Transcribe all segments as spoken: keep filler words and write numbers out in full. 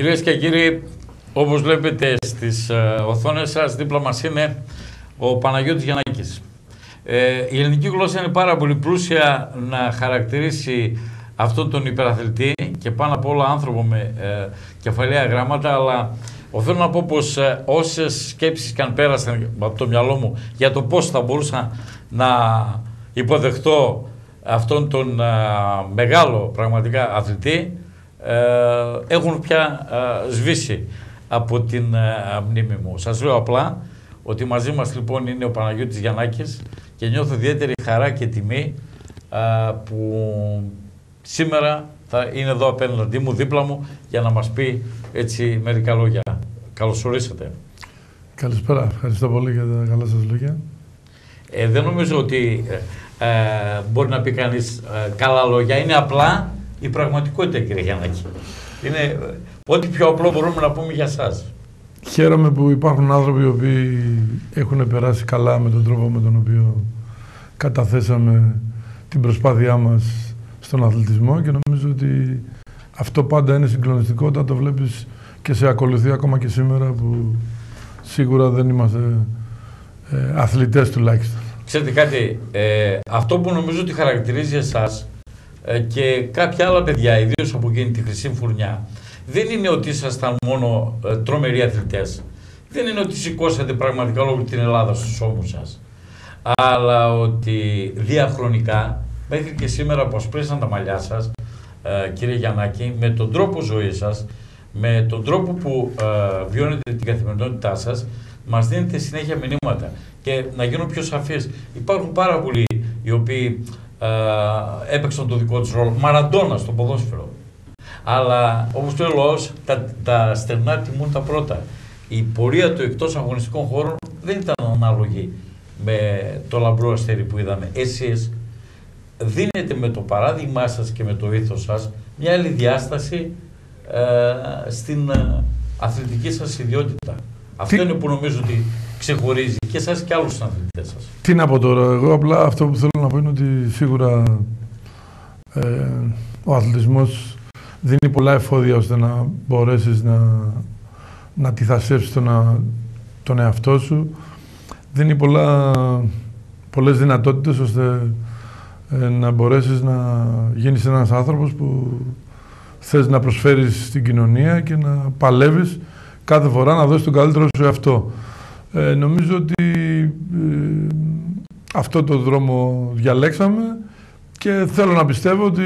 Κυρίες και κύριοι, όπως βλέπετε στις uh, οθόνες σας, δίπλα μας είναι ο Παναγιώτης Γιαννάκης. Ε, η ελληνική γλώσσα είναι πάρα πολύ πλούσια να χαρακτηρίσει αυτόν τον υπεραθλητή και πάνω απ' όλα άνθρωπο με ε, κεφαλαία γράμματα, αλλά οφείλω να πω πως ε, όσες σκέψεις και αν πέρασαν από το μυαλό μου για το πώς θα μπορούσα να υποδεχτώ αυτόν τον ε, μεγάλο πραγματικά αθλητή, ε, έχουν πια ε, σβήσει από την ε, μνήμη μου. Σας λέω απλά ότι μαζί μας λοιπόν είναι ο Παναγιώτης Γιαννάκης και νιώθω ιδιαίτερη χαρά και τιμή ε, που σήμερα θα είναι εδώ απέναντι μου, δίπλα μου, για να μας πει έτσι μερικά λόγια. Καλώς ορίσατε. Καλησπέρα. Ευχαριστώ πολύ για τα καλά σας λόγια. Ε, δεν νομίζω ότι ε, ε, μπορεί να πει κανείς ε, καλά λόγια. Είναι απλά η πραγματικότητα, κύριε Γιαννάκη. Είναι ε, ό,τι πιο απλό μπορούμε να πούμε για σας. Χαίρομαι που υπάρχουν άνθρωποι οι οποίοι έχουν περάσει καλά με τον τρόπο με τον οποίο καταθέσαμε την προσπάθειά μας στον αθλητισμό και νομίζω ότι αυτό πάντα είναι συγκλονιστικό όταν το βλέπεις και σε ακολουθεί ακόμα και σήμερα που σίγουρα δεν είμαστε ε, αθλητές τουλάχιστον. Ξέρετε κάτι, ε, αυτό που νομίζω ότι χαρακτηρίζει εσάς ε, και κάποια άλλα παιδιά, ιδίως από εκείνη τη χρυσή φουρνιά, δεν είναι ότι ήσασταν μόνο ε, τρομεροί αθλητές. Δεν είναι ότι σηκώσατε πραγματικά όλη την Ελλάδα στους ώμους σας. Αλλά ότι διαχρονικά, μέχρι και σήμερα που ασπρίσαν τα μαλλιά σας, ε, κύριε Γιαννάκη, με τον τρόπο ζωής σας, με τον τρόπο που ε, βιώνετε την καθημερινότητά σας, μας δίνετε συνέχεια μηνύματα. Και να γίνω πιο σαφής, υπάρχουν πάρα πολλοί οι οποίοι ε, έπαιξαν το δικό τους ρόλο. Μαραντόνα στο ποδόσφαιρο. Αλλά όπως λέει ο λαός, τα, τα στερνά τιμούν τα πρώτα. Η πορεία του εκτός αγωνιστικών χώρων δεν ήταν ανάλογη με το λαμπρό αστέρι που είδαμε. Εσείς δίνετε με το παράδειγμά σας και με το ήθος σας μια άλλη διάσταση ε, στην ε, αθλητική σας ιδιότητα. Αυτό Τι... είναι που νομίζω ότι ξεχωρίζει και εσάς και άλλους αθλητές σας. Τι να πω τώρα, εγώ απλά αυτό που θέλω να πω είναι ότι σίγουρα ε, ο αθλητισμός δίνει πολλά εφόδια ώστε να μπορέσεις να, να αντιθασέψεις τον, τον εαυτό σου. Δίνει πολλά, πολλές δυνατότητες ώστε ε, να μπορέσεις να γίνεις ένας άνθρωπος που θες να προσφέρεις στην κοινωνία και να παλεύεις κάθε φορά να δώσεις τον καλύτερο σου εαυτό. Ε, νομίζω ότι ε, αυτό το δρόμο διαλέξαμε και θέλω να πιστεύω ότι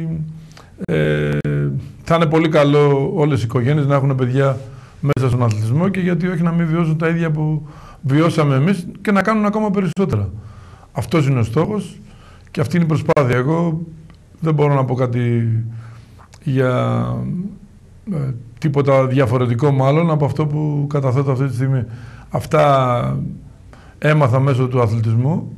ε, θα είναι πολύ καλό όλες οι οικογένειες να έχουν παιδιά μέσα στον αθλητισμό και γιατί όχι να μην βιώσουν τα ίδια που βιώσαμε εμείς και να κάνουν ακόμα περισσότερα. Αυτός είναι ο στόχος και αυτή είναι η προσπάθεια. Εγώ δεν μπορώ να πω κάτι για ε, τίποτα διαφορετικό μάλλον από αυτό που καταθέτω αυτή τη στιγμή. Αυτά έμαθα μέσω του αθλητισμού,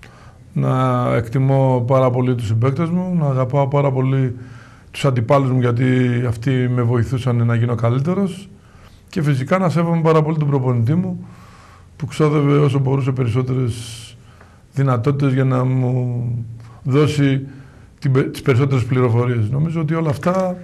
να εκτιμώ πάρα πολύ τους συμπαίκτες μου, να αγαπάω πάρα πολύ τους αντιπάλους μου γιατί αυτοί με βοηθούσαν να γίνω καλύτερος και φυσικά να σέβομαι πάρα πολύ τον προπονητή μου που ξόδευε όσο μπορούσε περισσότερες δυνατότητες για να μου δώσει τις περισσότερες πληροφορίες. Νομίζω ότι όλα αυτά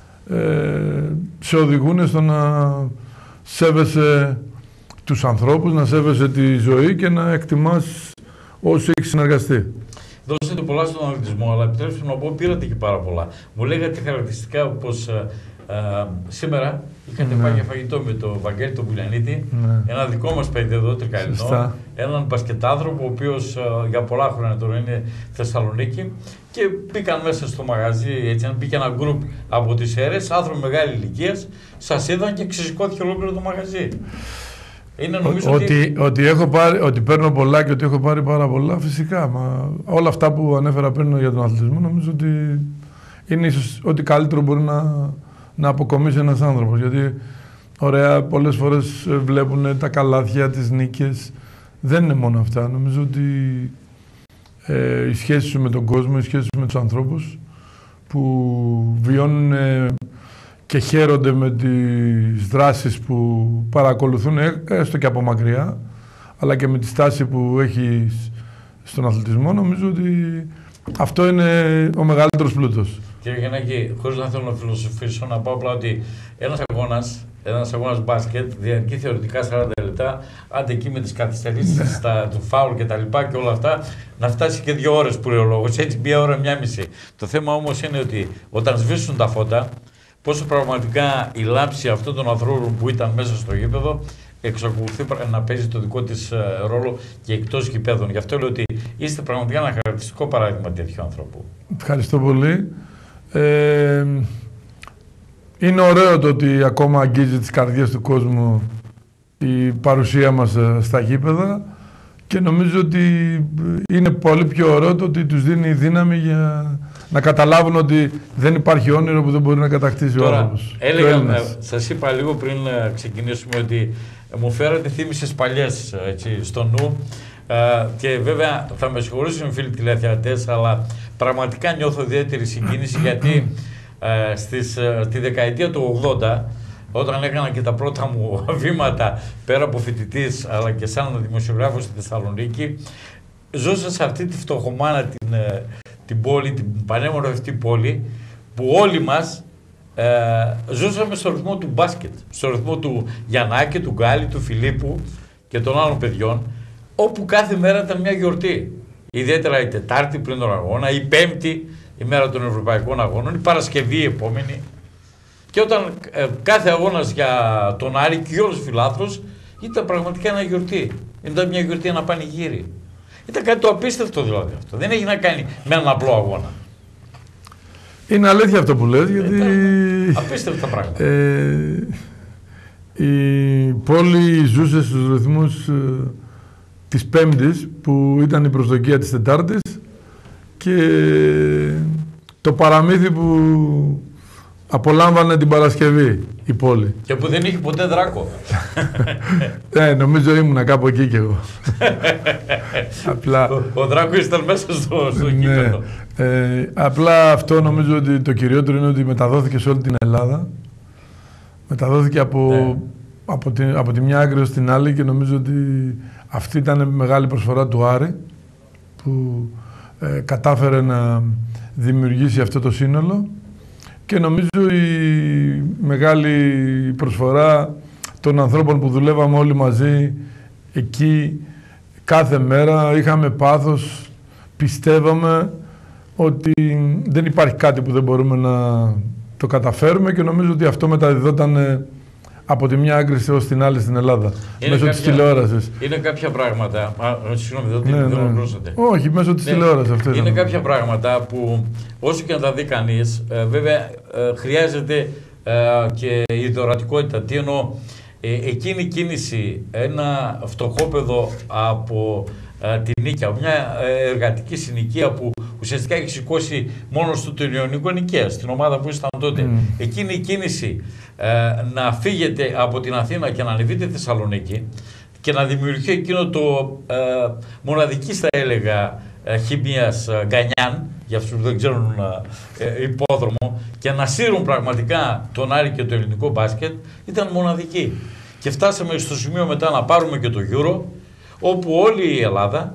ε, σε οδηγούν στο να σέβεσαι τους ανθρώπους, να σέβεσαι τη ζωή και να εκτιμάς όσοι έχεις συνεργαστεί. Δώσατε πολλά στον αθλητισμό, αλλά επιτρέψτε να πω, πήρατε και πάρα πολλά. Μου λέγατε χαρακτηριστικά πως ε, ε, σήμερα είχατε ναι. πάει για φαγητό με τον Βαγγέλη τον Πουλιανίτη, ναι. ένα δικό μας παιδί εδώ, τρικαλινό, έναν μπασκετάνθρωπο, ο οποίος ε, για πολλά χρόνια τώρα είναι Θεσσαλονίκη και μπήκαν μέσα στο μαγαζί, έτσι, μπήκε ένα γκρουπ από τις αίρες, άνθρωποι μεγάλη ηλικίας, σας είδαν και ξεσηκώθηκε ολόκληρο το μαγαζί. Είναι, νομίζω, ότι, ότι... Ότι, έχω πάρει, ότι παίρνω πολλά και ότι έχω πάρει πάρα πολλά, φυσικά. Μα όλα αυτά που ανέφερα πριν για τον αθλητισμό, νομίζω ότι είναι ίσως ό,τι καλύτερο μπορεί να, να αποκομίσει ένας άνθρωπος. Γιατί, ωραία, πολλές φορές βλέπουν τα καλάθια, τις νίκες. Δεν είναι μόνο αυτά. Νομίζω ότι ε, η σχέση σου με τον κόσμο, η σχέση σου με τους ανθρώπους που βιώνουν και χαίρονται με τις δράσεις που παρακολουθούν, έστω και από μακριά, αλλά και με τη στάση που έχει στον αθλητισμό, νομίζω ότι αυτό είναι ο μεγαλύτερος πλούτος. Κύριε Γιαννάκη, χωρίς να θέλω να φιλοσοφήσω, να πω απλά ότι ένας αγώνας, ένας αγώνας μπάσκετ διαρκεί θεωρητικά σαράντα λεπτά, άντε εκεί με τις καθυστερήσεις του φάουλ και τα λοιπά και όλα αυτά, να φτάσει και δύο ώρες που λέει ο λόγος, έτσι μία ώρα, μία μισή. Το θέμα όμως είναι ότι όταν σβήσουν τα φώτα, πόσο πραγματικά η λάμψη αυτών των ανθρώπων που ήταν μέσα στο γήπεδο εξακολουθεί να παίζει το δικό της ρόλο και εκτός γηπέδων. Γι' αυτό λέω ότι είστε πραγματικά ένα χαρακτηριστικό παράδειγμα τέτοιου ανθρώπου. Ευχαριστώ πολύ. Ε, είναι ωραίο το ότι ακόμα αγγίζει τις καρδιές του κόσμου η παρουσία μας στα γήπεδα και νομίζω ότι είναι πολύ πιο ωραίο το ότι τους δίνει δύναμη για να καταλάβουν ότι δεν υπάρχει όνειρο που δεν μπορεί να κατακτήσει ο άνθρωπος. Έλεγα, σας είπα λίγο πριν ξεκινήσουμε ότι μου φέρατε θύμισες παλιές έτσι, στο νου ε, και βέβαια θα με συγχωρήσουν οι φίλοι τηλεθεατές, αλλά πραγματικά νιώθω ιδιαίτερη συγκίνηση γιατί ε, στις, ε, στη δεκαετία του ογδόντα, όταν έκανα και τα πρώτα μου βήματα πέρα από φοιτητής αλλά και σαν δημοσιογράφος στη Θεσσαλονίκη, ζούσα σε αυτή τη φτωχομάνα την, ε, την πόλη, την πανέμορφη αυτή πόλη που όλοι μας Ε, ζούσαμε στο ρυθμό του μπάσκετ, στο ρυθμό του Γιαννάκη, του Γκάλη, του Φιλίππου και των άλλων παιδιών, όπου κάθε μέρα ήταν μια γιορτή. Ιδιαίτερα η Τετάρτη πριν τον αγώνα, η Πέμπτη η μέρα των Ευρωπαϊκών Αγώνων, η Παρασκευή η επόμενη. Και όταν ε, κάθε αγώνας για τον Άρη και όλους τους φιλάθλους ήταν πραγματικά ένα γιορτή. Ήταν μια γιορτή, ένα πανηγύρι. Ήταν κάτι το απίστευτο δηλαδή αυτό. Δεν έχει να κάνει με έναν απλό αγώνα. Είναι αλήθεια αυτό που λες, γιατί απίστευτα πράγματα. Ε, η πόλη ζούσε στους ρυθμούς ε, της Πέμπτης, που ήταν η προσδοκία της Τετάρτης, και το παραμύθι που απολάμβανε την Παρασκευή η πόλη. Και που δεν είχε ποτέ δράκο. Ε, νομίζω ήμουνα κάπου εκεί κι εγώ. Απλά... Ο, ο δράκος ήταν μέσα στο, στο γήπεδο. Ναι. Ε, απλά αυτό νομίζω ότι το κυριότερο είναι ότι μεταδόθηκε σε όλη την Ελλάδα. Μεταδόθηκε από, ναι. από, τη, από τη μια άκρη ως την άλλη και νομίζω ότι αυτή ήταν μεγάλη προσφορά του Άρη που ε, κατάφερε να δημιουργήσει αυτό το σύνολο. Και νομίζω η μεγάλη προσφορά των ανθρώπων που δουλεύαμε όλοι μαζί εκεί κάθε μέρα, είχαμε πάθος, πιστεύαμε ότι δεν υπάρχει κάτι που δεν μπορούμε να το καταφέρουμε και νομίζω ότι αυτό μεταδιδόταν από τη μια άκρη ως την άλλη στην Ελλάδα, είναι μέσω κάποια, της τηλεόρασης. Είναι κάποια πράγματα, α, συγγνώμη, δεν ναι, ναι. ναι. Όχι, μέσω της ναι. τηλεόρασης. Αυτό είναι κάποια πράγματα που όσο και να τα δει κανείς, ε, βέβαια ε, χρειάζεται ε, και η δωρατικότητα. Τι εννοώ, ε, εκείνη η κίνηση, ένα φτωχόπεδο από ε, την Νίκαια, μια ε, εργατική συνοικία που ουσιαστικά έχει σηκώσει μόνος του τον Ιωνικό Νικαία, στην ομάδα που ήσταν τότε. Mm. Εκείνη η κίνηση ε, να φύγετε από την Αθήνα και να ανεβείτε στη Θεσσαλονίκη και να δημιουργηθεί εκείνο το ε, μοναδική, θα έλεγα, ε, χημίας ε, Γκανιάν, για αυτούς που δεν ξέρουν ε, υπόδρομο, και να σύρουν πραγματικά τον Άρη και το ελληνικό μπάσκετ, ήταν μοναδική. Και φτάσαμε στο σημείο μετά να πάρουμε και το Euro, όπου όλη η Ελλάδα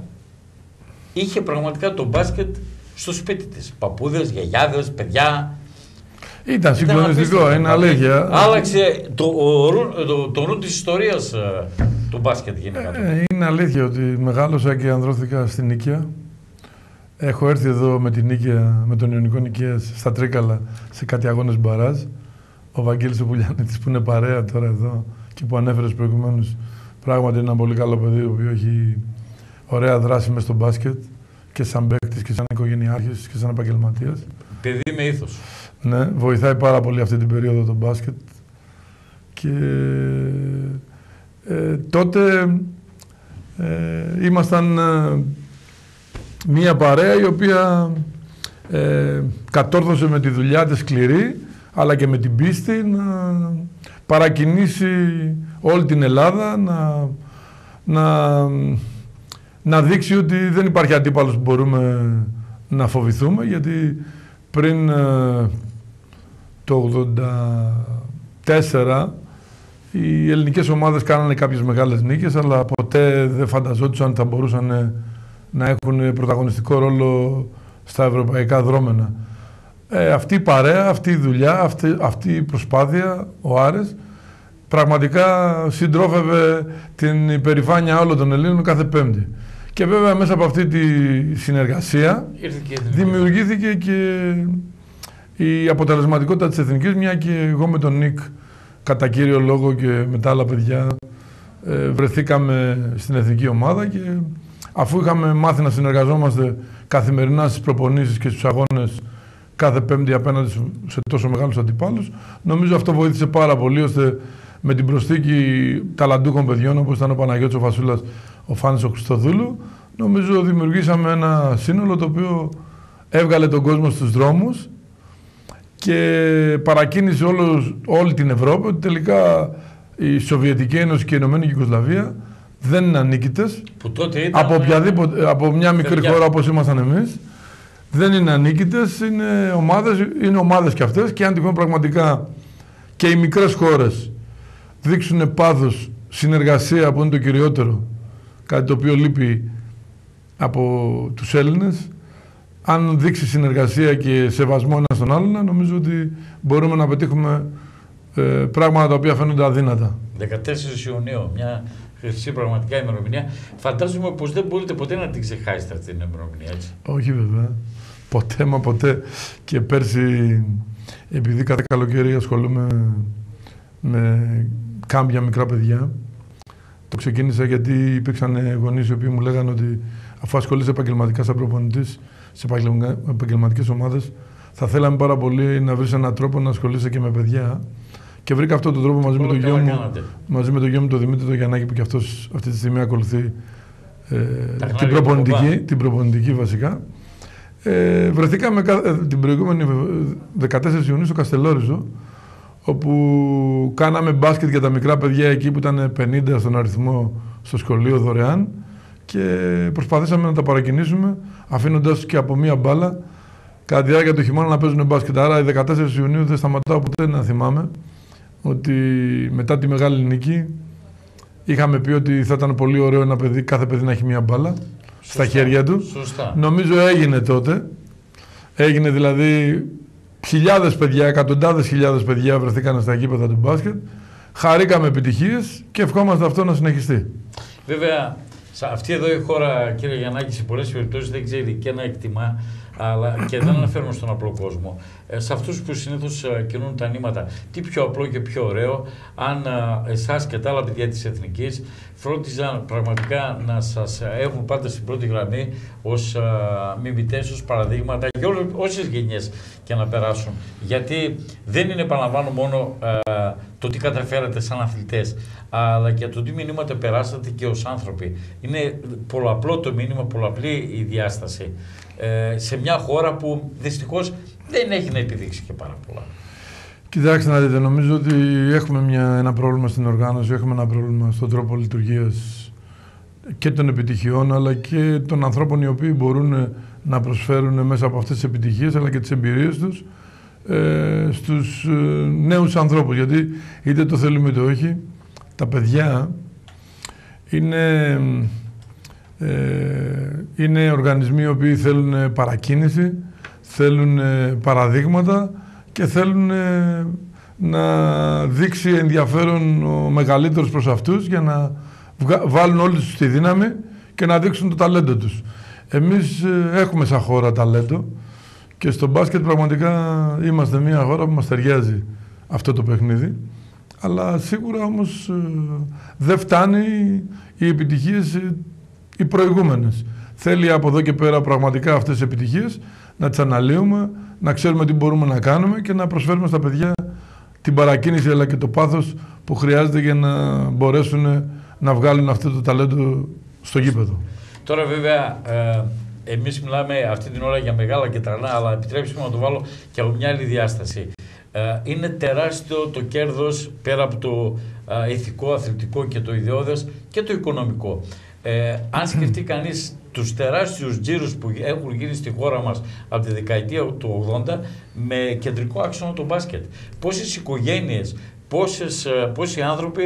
είχε πραγματικά το μπάσκετ στο σπίτι της. Παππούδες, γιαγιάδες, παιδιά. Ήταν συγκλονιστικό, είναι αλήθεια. Άλλαξε το, το, το, το νου της ιστορίας ε, του μπάσκετ γενικά. Ε, είναι αλήθεια ότι μεγάλωσα και ανδρώθηκα στην Νίκαια. Έχω έρθει εδώ με την Νίκαια, με τον Ιωνικό Νικαία στα Τρίκαλα σε κάτι αγώνες μπαράζ. Ο Βαγγέλης ο Πουλιανίτης που είναι παρέα τώρα εδώ και που ανέφερες προηγουμένως, πράγματι είναι ένα πολύ καλό παιδί, ο οποίο έχει ωραία δράση μες στο μπάσκετ και σαν παίκτης και σαν οικογενειάρχης και σαν επαγγελματίας. Παιδί με ήθος. Ναι, βοηθάει πάρα πολύ αυτή την περίοδο το μπάσκετ. Και ε, τότε ε, ήμασταν ε, μία παρέα η οποία ε, κατόρθωσε με τη δουλειά της σκληρή, αλλά και με την πίστη να παρακινήσει όλη την Ελλάδα, να, να, να δείξει ότι δεν υπάρχει αντίπαλος που μπορούμε να φοβηθούμε, γιατί πριν ε, το ογδόντα τέσσερα οι ελληνικές ομάδες κάνανε κάποιες μεγάλες νίκες, αλλά ποτέ δεν φανταζόντουσαν ότι θα μπορούσαν να έχουν πρωταγωνιστικό ρόλο στα ευρωπαϊκά δρόμενα. Ε, αυτή η παρέα, αυτή η δουλειά, αυτή, αυτή η προσπάθεια, ο Άρης, πραγματικά συντρόφευε την υπερηφάνεια όλων των Ελλήνων κάθε Πέμπτη. Και βέβαια μέσα από αυτή τη συνεργασία και δημιουργήθηκε και η αποτελεσματικότητα της Εθνικής, μια και εγώ με τον Νίκ κατά κύριο λόγο και με τα άλλα παιδιά ε, βρεθήκαμε στην Εθνική Ομάδα και αφού είχαμε μάθει να συνεργαζόμαστε καθημερινά στις προπονήσεις και στους αγώνες κάθε Πέμπτη απέναντι σε τόσο μεγάλους αντιπάλους, νομίζω αυτό βοήθησε πάρα πολύ ώστε με την προσθήκη ταλαντούχων παιδιών όπως ήταν ο Παναγιώτης ο Φασούλας, ο Φάνης ο Χριστοδούλου, νομίζω δημιουργήσαμε ένα σύνολο το οποίο έβγαλε τον κόσμο στους δρόμους και παρακίνησε όλος, όλη την Ευρώπη ότι τελικά η Σοβιετική Ένωση και η Ηνωμένη Ιουγκοσλαβία δεν είναι ανίκητες. Που τότε ήταν από, οποιαδήποτε, από μια μικρή παιδιά. χώρα όπως ήμασταν εμείς. Δεν είναι ανίκητες, είναι ομάδες, είναι ομάδες και αυτές και αν τυχόν πραγματικά και οι μικρές χώρες δείξουν πάθος, συνεργασία που είναι το κυριότερο, κάτι το οποίο λείπει από τους Έλληνες, αν δείξει συνεργασία και σεβασμό ένας στον άλλον, νομίζω ότι μπορούμε να πετύχουμε ε, πράγματα τα οποία φαίνονται αδύνατα. δεκατέσσερις Ιουνίου, μια χρυσή πραγματικά ημερομηνία. Φαντάζομαι πως δεν μπορείτε ποτέ να την ξεχάσετε αυτή την ημερομηνία, έτσι. Όχι βέβαια. Ποτέ μα ποτέ. Και πέρσι, επειδή κάθε καλοκαίρι ασχολούμαι με κάμπια μικρά παιδιά, το ξεκίνησα γιατί υπήρξαν γονείς οι οποίοι μου λέγανε ότι αφού ασχολείσαι επαγγελματικά σαν προπονητής σε επαγγελματικές ομάδες, θα θέλαμε πάρα πολύ να βρεις έναν τρόπο να ασχολείσαι και με παιδιά. Και βρήκα αυτόν τον τρόπο μαζί με, το γιο μου, μαζί με τον γιο μου τον Δημήτρη τον Γιαννάκη, που και αυτός αυτή τη στιγμή ακολουθεί ε, την, προπονητική, την προπονητική βασικά. Ε, βρεθήκαμε την προηγούμενη δεκατέσσερις Ιουνίου στο Καστελόριζο, όπου κάναμε μπάσκετ για τα μικρά παιδιά εκεί που ήταν πενήντα στον αριθμό στο σχολείο δωρεάν και προσπαθήσαμε να τα παρακινήσουμε αφήνοντας και από μία μπάλα κατά τη διάρκεια του χειμώνα να παίζουν μπάσκετ. Άρα η δεκατέσσερις Ιουνίου δεν σταματάω ποτέ να θυμάμαι ότι μετά τη μεγάλη νίκη είχαμε πει ότι θα ήταν πολύ ωραίο ένα παιδί, κάθε παιδί να έχει μία μπάλα. Σωστά, στα χέρια του. Σωστά. Νομίζω έγινε τότε. Έγινε δηλαδή χιλιάδες παιδιά, εκατοντάδες χιλιάδες παιδιά βρεθήκαν στα γήπεδα του μπάσκετ. Χαρήκαμε επιτυχίες και ευχόμαστε αυτό να συνεχιστεί. Βέβαια, αυτή εδώ η χώρα, κύριε Γιαννάκη, σε πολλές περιπτώσεις δεν ξέρει και να εκτιμά, αλλά και δεν αναφέρουμε στον απλό κόσμο. Ε, σε αυτούς που συνήθως ε, κινούν τα νήματα, τι πιο απλό και πιο ωραίο, αν ε, εσάς και τα άλλα παιδιά της Εθνικής φρόντιζαν πραγματικά να σας έχουν πάντα στην πρώτη γραμμή ως ε, μιμητές, ως παραδείγματα για όλες, όσες γενιές και να περάσουν. Γιατί δεν είναι, επαναλαμβάνω, μόνο ε, το τι καταφέρατε σαν αθλητές, αλλά και το τι μηνύματα περάσατε και ως άνθρωποι. Είναι πολλαπλό το μήνυμα, πολλαπλή η διάσταση. Ε, σε μια χώρα που δυστυχώς δεν έχει να επιδείξει και πάρα πολλά. Κοιτάξτε να δείτε, νομίζω ότι έχουμε μια, ένα πρόβλημα στην οργάνωση, έχουμε ένα πρόβλημα στον τρόπο λειτουργίας και των επιτυχιών, αλλά και των ανθρώπων οι οποίοι μπορούν να προσφέρουν μέσα από αυτές τις επιτυχίες, αλλά και τις εμπειρίες τους ε, στους ε, νέους ανθρώπους. Γιατί είτε το θέλουμε είτε όχι, τα παιδιά είναι... Ε, είναι οργανισμοί οι οποίοι θέλουν παρακίνηση, θέλουν παραδείγματα και θέλουν να δείξει ενδιαφέρον ο μεγαλύτερος προς αυτούς για να βάλουν όλοι τους τη δύναμη και να δείξουν το ταλέντο τους. Εμείς έχουμε σαν χώρα ταλέντο και στο μπάσκετ πραγματικά είμαστε μια χώρα που μας ταιριάζει αυτό το παιχνίδι, αλλά σίγουρα όμως δεν φτάνει οι επιτυχίες οι προηγούμενες. Θέλει από εδώ και πέρα πραγματικά αυτές τις επιτυχίες να τις αναλύουμε, να ξέρουμε τι μπορούμε να κάνουμε και να προσφέρουμε στα παιδιά την παρακίνηση αλλά και το πάθος που χρειάζεται για να μπορέσουν να βγάλουν αυτό το ταλέντο στο γήπεδο. Τώρα βέβαια ε, εμείς μιλάμε αυτή την ώρα για μεγάλα και τρανά, αλλά επιτρέψτε μου να το βάλω και από μια άλλη διάσταση. Ε, είναι τεράστιο το κέρδος πέρα από το ε, ηθικό, αθλητικό και το ιδεώδες και το οικονομικό. Ε, αν σκεφτεί κανείς τους τεράστιους τζίρους που έχουν γίνει στη χώρα μας από τη δεκαετία του ογδόντα με κεντρικό άξονα το μπάσκετ. Πόσες οικογένειες, πόσες, πόσοι άνθρωποι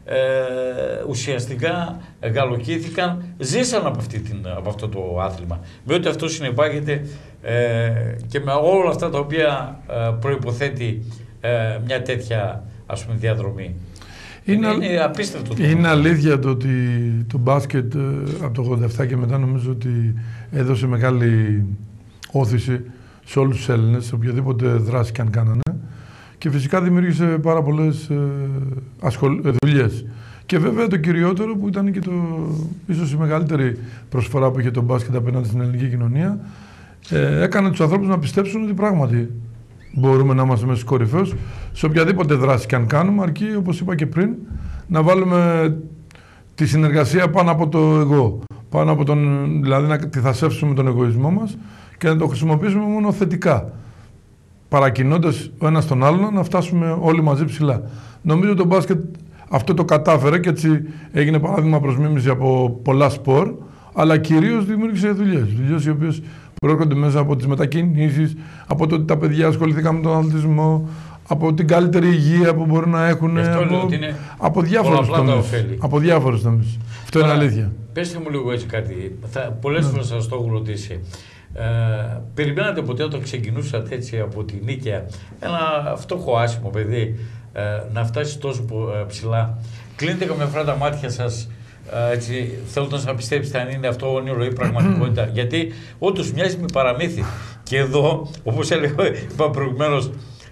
ε, ουσιαστικά γαλοκύθηκαν, ζήσαν από, αυτή την, από αυτό το άθλημα. Με ό,τι αυτό συνεπάγεται ε, και με όλα αυτά τα οποία ε, προϋποθέτει ε, μια τέτοια, ας πούμε, διαδρομή. Είναι, είναι, είναι απίστευτο. Το είναι αλήθεια το ότι το μπάσκετ ε, από το ογδόντα επτά και μετά νομίζω ότι έδωσε μεγάλη όθηση σε όλους τους Έλληνες, σε οποιαδήποτε δράση και αν κάνανε. Και φυσικά δημιούργησε πάρα πολλές ε, ασχολ... ε, δουλειές. Και βέβαια το κυριότερο που ήταν και το, ίσως η μεγαλύτερη προσφορά που είχε το μπάσκετ απέναντι στην ελληνική κοινωνία, ε, έκανε τους ανθρώπους να πιστέψουν ότι πράγματι μπορούμε να είμαστε μέσα στους κορυφαίους σε οποιαδήποτε δράση και αν κάνουμε, αρκεί, όπως είπα και πριν, να βάλουμε τη συνεργασία πάνω από το εγώ. Πάνω από τον, δηλαδή να τη θασεύσουμε τον εγωισμό μας και να το χρησιμοποιήσουμε μόνο θετικά. Παρακινώντας ο ένας τον άλλον να φτάσουμε όλοι μαζί ψηλά. Νομίζω το μπάσκετ αυτό το κατάφερε και έτσι έγινε παράδειγμα προς μίμηση από πολλά σπορ, αλλά κυρίως δημιούργησε δουλειές. Δουλειές οι οποίες προέρχονται μέσα από τις μετακινήσεις, από το ότι τα παιδιά ασχοληθήκαν με τον αθλητισμό, από την καλύτερη υγεία που μπορεί να έχουν, από, από διάφορους τομείς. Από διάφορους τομείς. Αυτό είναι αλήθεια. Πέστε μου λίγο έτσι κάτι. Θα, πολλές ναι. φορές σας το έχω ρωτήσει. Ε, περιμένατε ποτέ όταν ξεκινούσατε έτσι από τη Νίκαια, ένα φτωχό άσημο παιδί, ε, να φτάσει τόσο ε, ψηλά? Κλείνετε καμιά φορά τα μάτια σας, ε, έτσι, θέλοντας να πιστέψετε αν είναι αυτό όνειρο ή πραγματικότητα? Γιατί όντως μοιάζει με παραμύθι. Και εδώ, όπως έλεγα, είπα προηγουμένως,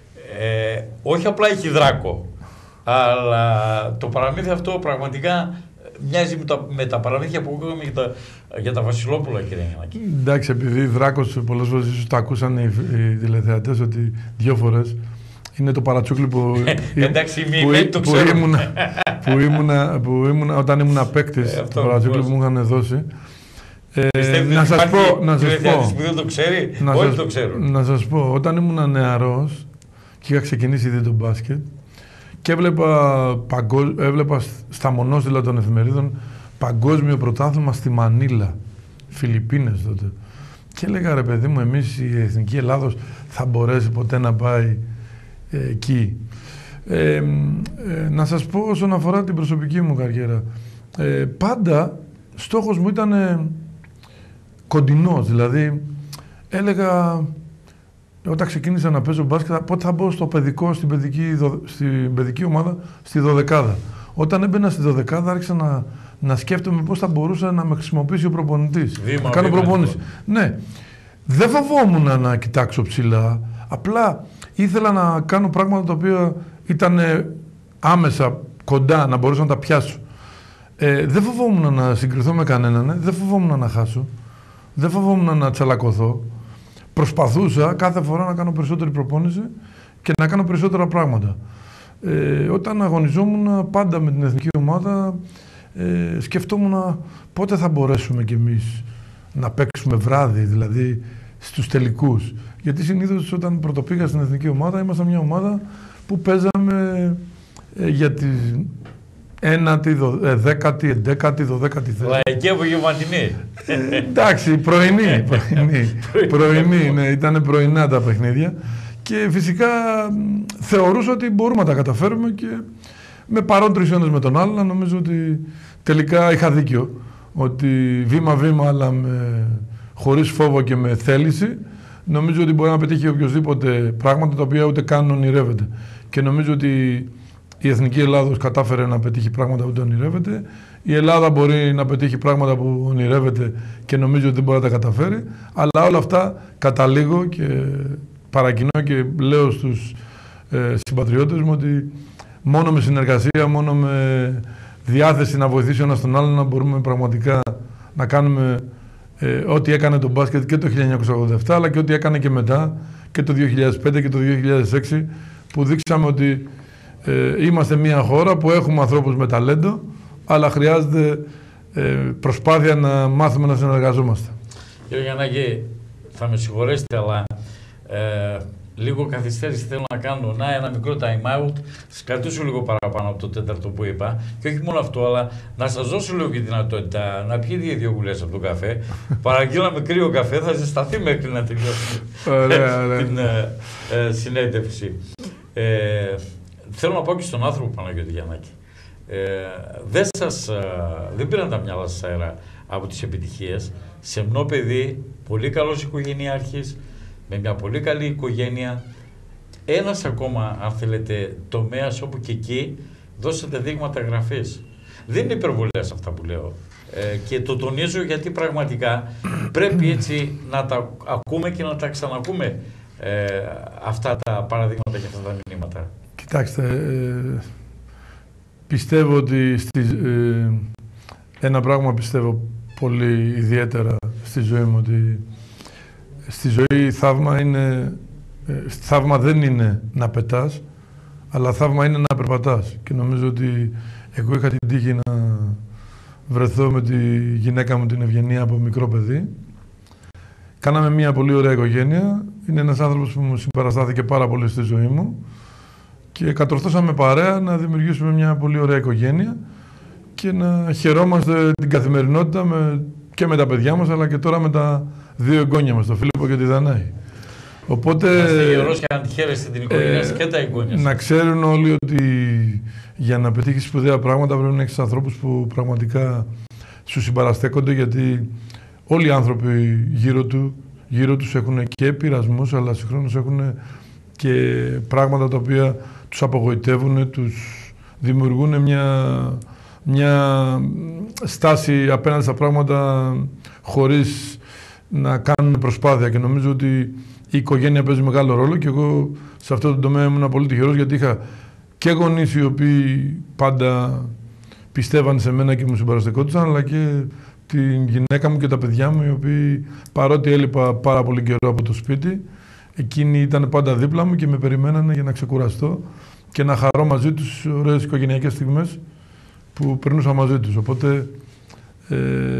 ε, όχι απλά έχει δράκο, αλλά το παραμύθι αυτό πραγματικά μοιάζει με τα, με τα παραμύθια που ακούγαμε για τα, για τα Βασιλόπουλα, κύριε Γιαννάκη. Εντάξει, επειδή Δράκος πολλές φορές ίσως τα ακούσαν οι, οι τηλεθεατές ότι δύο φορές είναι το παρατσούκλι που, εντάξει, που, που, που, ήμουνα, που, ήμουνα, που ήμουνα όταν ήμουν παίκτης, ε, το παρατσούκλι που μου είχαν δώσει. Ε, να σας πω, να σας πω, που δεν το ξέρει, να όλοι σας, το ξέρουν. Να σας πω, όταν ήμουν νεαρός και είχα ξεκινήσει ήδη το μπάσκετ, και έβλεπα, παγκόσμ... έβλεπα στα μονόστιλα των εφημερίδων παγκόσμιο πρωτάθλημα στη Μανίλα, Φιλιππίνες τότε. Και έλεγα, ρε παιδί μου, εμείς η Εθνική Ελλάδος θα μπορέσει ποτέ να πάει ε, εκεί? Ε, ε, να σας πω όσον αφορά την προσωπική μου καριέρα. Ε, πάντα στόχος μου ήταν ε, κοντινός, δηλαδή έλεγα... Όταν ξεκίνησα να παίζω μπάσκετ, πότε θα μπω στο παιδικό, στην παιδική, στην παιδική ομάδα, στη δωδεκάδα. Όταν έμπαινα στη δωδεκάδα, άρχισα να, να σκέφτομαι πώς θα μπορούσα να με χρησιμοποιήσει ο προπονητής. Βήμα, να κάνω βήμα, προπόνηση. βήμα. Ναι. Δεν φοβόμουν να κοιτάξω ψηλά. Απλά ήθελα να κάνω πράγματα τα οποία ήταν άμεσα κοντά, να μπορούσα να τα πιάσω. Ε, δεν φοβόμουν να συγκριθώ με κανέναν, δεν φοβόμουν να χάσω, δεν φοβόμουν να τσαλακωθώ. Προσπαθούσα κάθε φορά να κάνω περισσότερη προπόνηση και να κάνω περισσότερα πράγματα. Ε, όταν αγωνιζόμουν πάντα με την εθνική ομάδα, ε, σκεφτόμουν πότε θα μπορέσουμε κι εμείς να παίξουμε βράδυ, δηλαδή στους τελικούς. Γιατί συνήθως όταν πρωτοπήγα στην εθνική ομάδα, ήμασταν μια ομάδα που παίζαμε ε, για τη ένατη, δέκατη, εντέκατη, δωδέκατη θέση. Λαϊκή απογευματινή. Ε, εντάξει, πρωινή. πρωινή, πρωινή ναι, ήταν πρωινά τα παιχνίδια. Και φυσικά θεωρούσα ότι μπορούμε να τα καταφέρουμε και με παρόντριση ένας με τον άλλον, νομίζω ότι τελικά είχα δίκιο. Ότι βήμα-βήμα, αλλά με, χωρίς φόβο και με θέληση, νομίζω ότι μπορεί να πετύχει οποιοδήποτε πράγματα τα οποία ούτε καν ονειρεύεται. Και νομίζω ότι η Εθνική Ελλάδος κατάφερε να πετύχει πράγματα που δεν ονειρεύεται. Η Ελλάδα μπορεί να πετύχει πράγματα που ονειρεύεται και νομίζω ότι δεν μπορεί να τα καταφέρει. Αλλά όλα αυτά καταλήγω και παρακινώ και λέω στους ε, συμπατριώτες μου ότι μόνο με συνεργασία, μόνο με διάθεση να βοηθήσει ο ένας τον άλλον να μπορούμε πραγματικά να κάνουμε ε, ό,τι έκανε το μπάσκετ και το χίλια εννιακόσια ογδόντα επτά, αλλά και ό,τι έκανε και μετά και το δύο χιλιάδες πέντε και το δύο χιλιάδες έξι, που δείξαμε ότι ε, είμαστε μια χώρα που έχουμε ανθρώπους με ταλέντο, αλλά χρειάζεται ε, προσπάθεια να μάθουμε να συνεργαζόμαστε. Κύριε Γιαννάκη, θα με συγχωρέσετε, αλλά ε, λίγο καθυστέρηση θέλω να κάνω. Να, ένα μικρό time out. Σας κρατήσω λίγο παραπάνω από το τέταρτο που είπα. Και όχι μόνο αυτό, αλλά να σας δώσω λίγο και τη δυνατότητα να πιείτε δύο γουλές από τον καφέ. Παραγγείλαμε κρύο καφέ, θα ζεσταθεί μέχρι να τελειώσει την ε, ε, συνέντευξη. Ε, θέλω να πω και στον άνθρωπο Παναγιώτη Γιαννάκη. Ε, δεν, σας, ε, δεν πήραν τα μυαλά σας αέρα από τις επιτυχίες. Σεμνό παιδί, πολύ καλός οικογενειάρχης, με μια πολύ καλή οικογένεια. Ένας ακόμα, αν θέλετε, τομέας όπου και εκεί δώσατε δείγματα γραφής. Δεν είναι υπερβολές αυτά που λέω. Ε, και το τονίζω γιατί πραγματικά πρέπει έτσι να τα ακούμε και να τα ξανακούμε ε, αυτά τα παραδείγματα και αυτά τα μηνύματα. Κοιτάξτε, ε, πιστεύω ότι στη, ε, ένα πράγμα πιστεύω πολύ ιδιαίτερα στη ζωή μου, ότι στη ζωή θαύμα είναι, ε, θαύμα δεν είναι να πετάς, αλλά θαύμα είναι να περπατάς. Και νομίζω ότι εγώ είχα την τύχη να βρεθώ με τη γυναίκα μου την Ευγενία από μικρό παιδί. Κάναμε μια πολύ ωραία οικογένεια. Είναι ένας άνθρωπος που μου συμπαραστάθηκε πάρα πολύ στη ζωή μου και κατορθώσαμε παρέα να δημιουργήσουμε μια πολύ ωραία οικογένεια και να χαιρόμαστε την καθημερινότητα με, και με τα παιδιά μας, αλλά και τώρα με τα δύο εγγόνια μας, τον Φίλιππο και τη Δανάη. Οπότε, να είστε γερός και να τη χαίρεστε την οικογένεια ε, και τα εγγόνια σας. Να ξέρουν όλοι ότι για να πετύχεις σπουδαία πράγματα πρέπει να έχεις ανθρώπους που πραγματικά σου συμπαραστέκονται, γιατί όλοι οι άνθρωποι γύρω, του, γύρω τους έχουν και πειρασμούς, αλλά συγχρόνως έχουν και πράγματα τα οποία τους απογοητεύουν, τους δημιουργούν μια, μια στάση απέναντι στα πράγματα χωρίς να κάνουν προσπάθεια. Και νομίζω ότι η οικογένεια παίζει μεγάλο ρόλο και εγώ σε αυτό το τομέα ήμουν πολύ τυχερός, γιατί είχα και γονείς οι οποίοι πάντα πιστεύαν σε μένα και μου συμπαραστεκόντουσαν, αλλά και την γυναίκα μου και τα παιδιά μου, οι οποίοι παρότι έλειπα πάρα πολύ καιρό από το σπίτι, εκείνοι ήταν πάντα δίπλα μου και με περιμένανε για να ξεκουραστώ και να χαρώ μαζί τους ωραίες οικογενειακές στιγμές που περνούσα μαζί τους. Οπότε ε,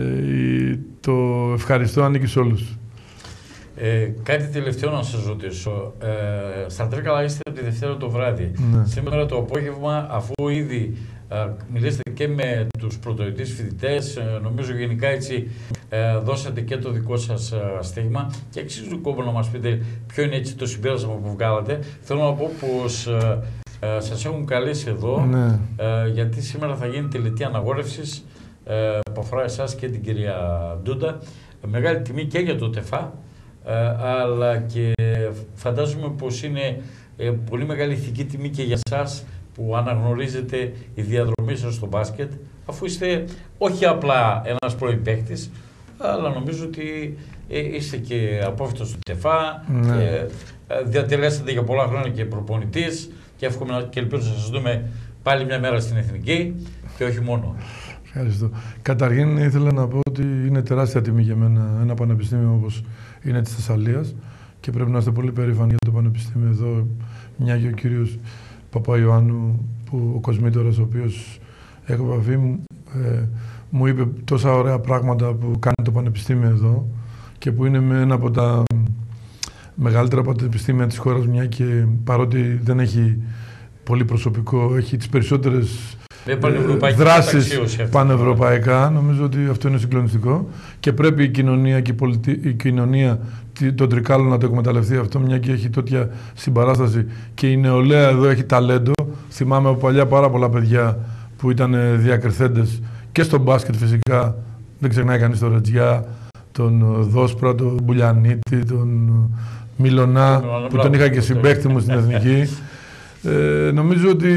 το ευχαριστώ ανήκει σε όλους. Ε, κάτι τελευταίο να σας ρωτήσω. Ε, στα Τρίκαλα είστε από τη Δευτέρα το βράδυ. Ναι. Σήμερα το απόγευμα, αφού ήδη ε, μιλήσατε και με τους πρωτοετής φοιτητές, ε, νομίζω γενικά έτσι ε, δώσατε και το δικό σας ε, στίγμα και αξίζει κόπο να μας πείτε ποιο είναι έτσι το συμπέρασμα που βγάλατε. Θέλω να πω πως ε, ε, σας έχουν καλέσει εδώ, ναι. ε, γιατί σήμερα θα γίνει τελετή αναγόρευσης ε, που αφορά εσάς και την κυρία Ντούντα. Μεγάλη τιμή και για το ΤΕΦΑ. Uh, αλλά και φαντάζομαι πως είναι ε, πολύ μεγάλη ηθική τιμή και για σας που αναγνωρίζετε η διαδρομή σας στο μπάσκετ, αφού είστε όχι απλά ένας πρώην παίκτης, αλλά νομίζω ότι ε, είστε και απόφυτος του ΤΕΦΑ, ναι. και, ε, διατελέσατε για πολλά χρόνια και προπονητής και εύχομαι και ελπίζω να σας δούμε πάλι μια μέρα στην Εθνική και όχι μόνο. Ευχαριστώ. Καταρχήν ήθελα να πω ότι είναι τεράστια τιμή για μένα ένα πανεπιστήμιο όπως είναι της Θεσσαλίας και πρέπει να είστε πολύ περήφανοι για το πανεπιστήμιο εδώ, μια και ο κύριος Παπαϊωάννου, που, ο Κοσμήτωρας, ο οποίος έχω επαφή, ε, μου είπε τόσα ωραία πράγματα που κάνει το πανεπιστήμιο εδώ και που είναι με ένα από τα μεγαλύτερα πανεπιστήμια της χώρας, μια και παρότι δεν έχει πολύ προσωπικό, έχει τις περισσότερες δράσεις πανευρωπαϊκά. Νομίζω ότι αυτό είναι συγκλονιστικό και πρέπει η κοινωνία και η, πολιτι... η κοινωνία των Τρικάλων να το εκμεταλλευτεί αυτό, μια και έχει τέτοια συμπαράσταση και η νεολαία εδώ έχει ταλέντο. Θυμάμαι από παλιά πάρα πολλά παιδιά που ήταν διακριθέντες και στο μπάσκετ φυσικά, δεν ξεχνάει κανείς τον Ρετζιά, τον Δόσπρα, τον Μπουλιανίτη, τον Μιλωνά, που τον είχα και συμπαίκτη μου στην Εθνική. Ε, νομίζω ότι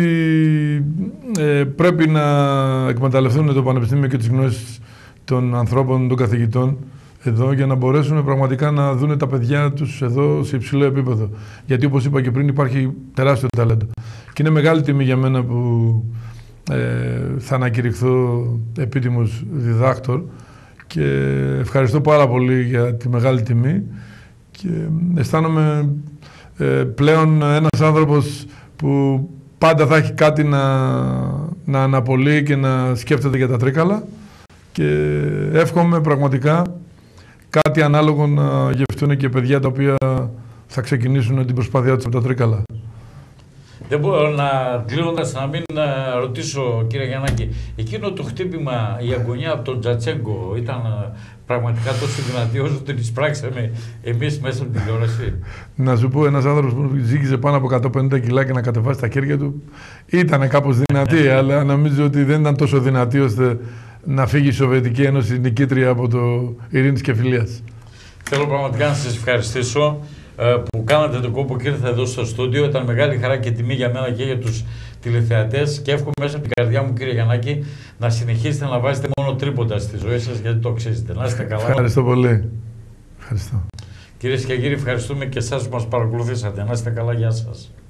ε, πρέπει να εκμεταλλευτούν το Πανεπιστήμιο και τις γνώσεις των ανθρώπων, των καθηγητών εδώ, για να μπορέσουν πραγματικά να δουν τα παιδιά τους εδώ σε υψηλό επίπεδο. Γιατί όπως είπα και πριν, υπάρχει τεράστιο ταλέντο. Και είναι μεγάλη τιμή για μένα που ε, θα ανακηρυχθώ επίτιμος διδάκτορ και ευχαριστώ πάρα πολύ για τη μεγάλη τιμή και αισθάνομαι ε, πλέον ένας άνθρωπος που πάντα θα έχει κάτι να, να αναπολύει και να σκέφτεται για τα Τρίκαλα και εύχομαι πραγματικά κάτι ανάλογο να γευτούν και παιδιά τα οποία θα ξεκινήσουν την προσπάθειά τους από τα Τρίκαλα. Δεν μπορώ να κλείνοντας να μην να ρωτήσω, κύριε Γιαννάκη, εκείνο το χτύπημα, η αγωνία από τον Τζατσέγκο ήταν πραγματικά τόσο δυνατή όσο την εισπράξαμε εμείς μέσα από την τηλεόραση? Να σου πω, ένας άνθρωπος που ζύγιζε πάνω από εκατόν πενήντα κιλά και να κατεβάσει τα χέρια του ήταν κάπως δυνατή, αλλά νομίζω ότι δεν ήταν τόσο δυνατή ώστε να φύγει η Σοβιετική Ένωση νικήτρια από το Ειρήνης και Φιλίας. Θέλω πραγματικά να σας ευχαριστήσω που κάνατε τον κόπο και ήρθατε εδώ στο στούντιο. Ήταν μεγάλη χαρά και τιμή για μένα και για τους τηλεθεατές και εύχομαι μέσα από την καρδιά μου, κύριε Γιαννάκη, να συνεχίσετε να βάζετε μόνο τρίποτα στη ζωή σας, γιατί το αξίζετε. Να είστε καλά. Ευχαριστώ πολύ. Ευχαριστώ. Κυρίες και κύριοι, ευχαριστούμε και εσάς που μας παρακολουθήσατε. Να είστε καλά. Γεια σας.